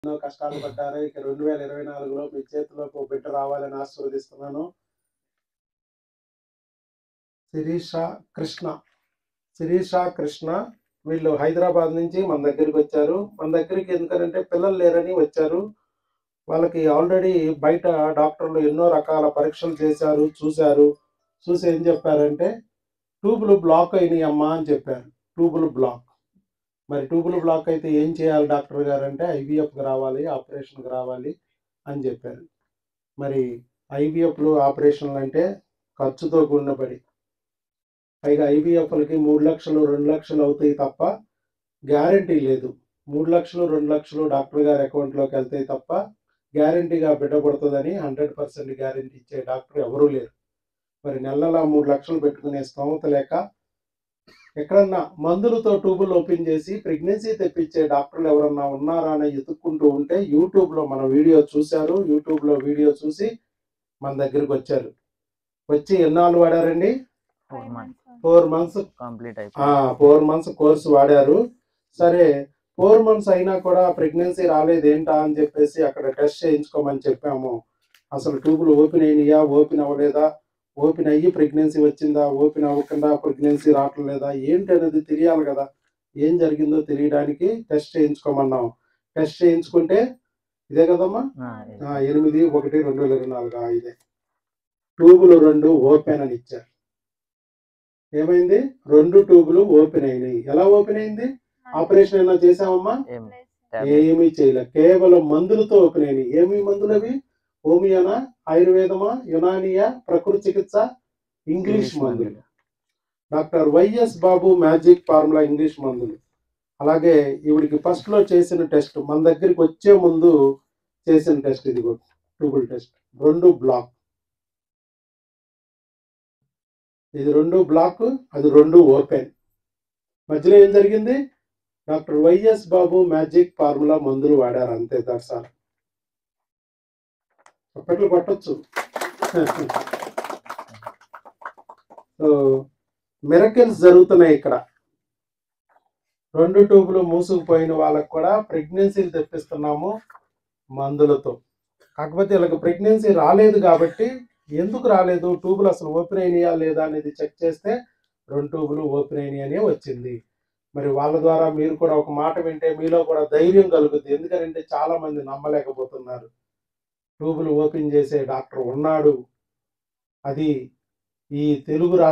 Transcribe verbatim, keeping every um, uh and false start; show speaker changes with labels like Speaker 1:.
Speaker 1: ఎన్నో కష్టాలు పడ్డారు. ఇక రెండు వేల ఇరవై నాలుగులో మీ చేతిలోకి ఓ బిడ్డ రావాలని ఆశీర్వదిస్తున్నాను. శిరీష కృష్ణ శిరీష కృష్ణ వీళ్ళు హైదరాబాద్ నుంచి మన దగ్గరికి వచ్చారు. మన దగ్గరికి ఎందుకంటే పిల్లలు లేరని వచ్చారు. వాళ్ళకి ఆల్రెడీ బయట డాక్టర్లు ఎన్నో రకాల పరీక్షలు చేశారు, చూశారు. చూసి ఏం చెప్పారంటే ట్యూబులు బ్లాక్ అయినాయి అమ్మా అని చెప్పారు. ట్యూబులు బ్లాక్. మరి ట్యూబులు బ్లాక్ అయితే ఏం చేయాలి డాక్టర్ గారు అంటే ఐవీఎఫ్కి రావాలి, ఆపరేషన్కి రావాలి అని చెప్పారు. మరి ఐవీఎఫ్లు ఆపరేషన్లు అంటే ఖర్చుతో కూడినబడి, పైగా ఐవీఎఫ్లకి మూడు లక్షలు రెండు లక్షలు అవుతాయి తప్ప గ్యారంటీ లేదు. మూడు లక్షలు రెండు లక్షలు డాక్టర్ గారి అకౌంట్లోకి వెళ్తాయి తప్ప గ్యారంటీగా బిడ్డ పడుతుందని హండ్రెడ్ పర్సెంట్ గ్యారంటీ ఇచ్చే డాక్టర్ ఎవరూ లేరు. మరి నెల నెల మూడు లక్షలు పెట్టుకునే స్తోమత లేక ఎక్కడన్నా మందులతో ట్యూబులు ఓపెన్ చేసి ప్రెగ్నెన్సీ తెప్పించే డాక్టర్లు ఎవరన్నా ఉన్నారా అని ఎత్తుక్కుంటూ ఉంటే యూట్యూబ్లో మన వీడియో చూశారు. యూట్యూబ్లో వీడియో చూసి మన దగ్గరికి వచ్చారు. వచ్చి ఎన్నాళ్ళు వాడారండి? Four months
Speaker 2: complete
Speaker 1: four months course వాడారు. సరే ఫోర్ మంత్స్ అయినా కూడా ప్రెగ్నెన్సీ రాలేదు ఏంటా అని చెప్పేసి అక్కడ టెస్ట్ చేయించుకోమని చెప్పాము. అసలు ట్యూబులు ఓపెన్ అయినాయా, ఓపెన్ అవ్వలేదా, ఓపెన్ అయ్యి ప్రెగ్నెన్సీ వచ్చిందా, ఓపెన్ అవ్వకుండా ప్రెగ్నెన్సీ రావట్లేదా ఏంటి అనేది తెలియాలి కదా. ఏం జరిగిందో తెలియడానికి టెస్ట్ చేయించుకోమన్నాం. టెస్ట్ చేయించుకుంటే ఇదే కదమ్మా, ఎనిమిది ఒకటి రెండు వేల ఇరవై నాలుగు ఇదే ట్యూబులు రెండు ఓపెన్ అని ఇచ్చారు. ఏమైంది? రెండు ట్యూబులు ఓపెన్ అయినాయి. ఎలా ఓపెన్ అయింది? ఆపరేషన్ ఏమైనా చేసామమ్మా? ఏమీ చేయలే. కేవలం మందులతో ఓపెన్ అయినాయి. ఏమి మందులు అవి? హోమియోనా, ఆయుర్వేదమా, యునానియా, ప్రకృతి చికిత్స, ఇంగ్లీష్ మందులు. Doctor YS Babu magic formula English మందులు. అలాగే ఈవిడికి ఫస్ట్లో చేసిన టెస్ట్, మన దగ్గరికి వచ్చే ముందు చేసిన టెస్ట్ ఇది కూడా ట్యూబుల్ టెస్ట్. రెండు బ్లాక్, ఇది రెండు బ్లాక్, అది రెండు ఓపెన్. మధ్యలో ఏం జరిగింది? Doctor YS Babu magic formula మందులు వాడారు అంతే. దర్శనం అప్పట్లో పట్టొచ్చు. సో మిరకిల్స్ జరుగుతున్నాయి ఇక్కడ. రెండు ట్యూబులు మూసుకుపోయిన వాళ్ళకు కూడా ప్రెగ్నెన్సీలు తెప్పిస్తున్నాము మందులతో. కాకపోతే వీళ్ళకి ప్రెగ్నెన్సీ రాలేదు కాబట్టి, ఎందుకు రాలేదు, ట్యూబులు అసలు ఓపెన్ అయినాయా లేదా అనేది చెక్ చేస్తే రెండు ట్యూబులు ఓపెన్ అయినాయి అనే వచ్చింది. మరి వాళ్ళ ద్వారా మీరు కూడా ఒక మాట వింటే మీలో కూడా ధైర్యం కలుగుతుంది. ఎందుకంటే చాలా మంది నమ్మలేకపోతున్నారు. ట్యూబులు ఓపెన్ చేసే డాక్టర్ ఉన్నాడు, అది ఈ తెలుగు